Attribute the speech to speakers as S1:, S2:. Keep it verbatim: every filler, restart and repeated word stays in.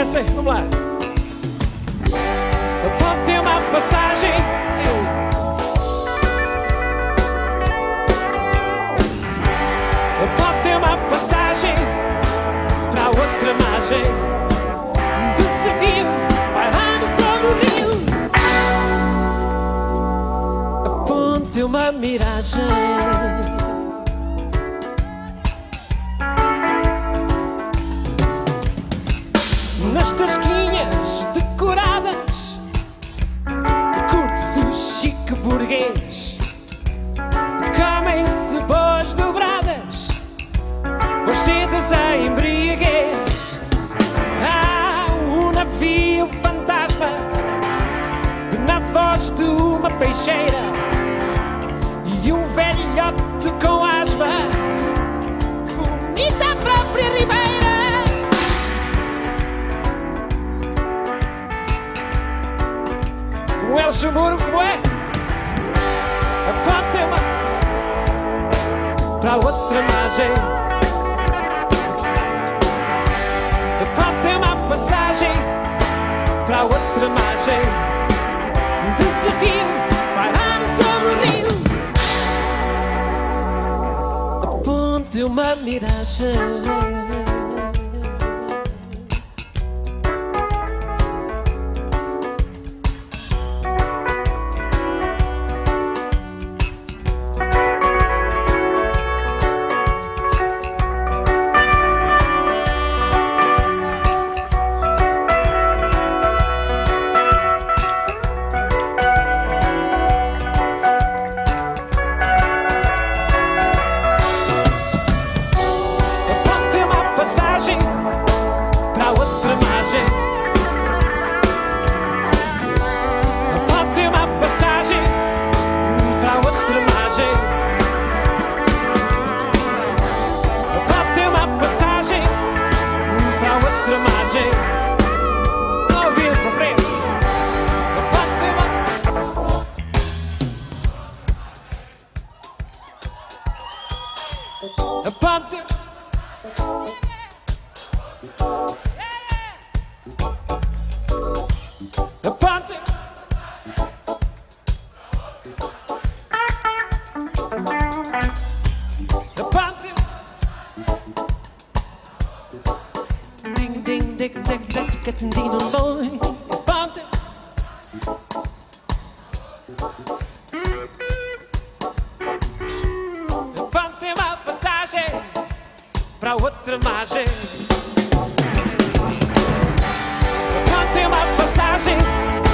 S1: sei, vamos lá. Aponte uma passagem. Aponte uma passagem para outra margem de Sevil, pairando sobre o rio. Aponte uma miragem. Nas tasquinhas decoradas, curte-se o chique burguês. Comem-se boas dobradas, ou sedas a embriaguez. Há um navio fantasma na voz de uma peixeira e um velhote com asma vomita a própria Ribeira. O Luxemburgo é aponte uma para outra margem. Aponte uma passagem para outra margem de Sevil, pairando sobre o rio. Aponte uma miragem. Para outra margem. Aponte uma passagem para outra margem. Aponte uma passagem para outra margem. Não vira para frente. Aponte uma. Aponte. Aponte. Aponte. Ding ding ding ding ding ding ding dong. Aponte. Aponte uma passagem para outra margem. Aponte uma passagem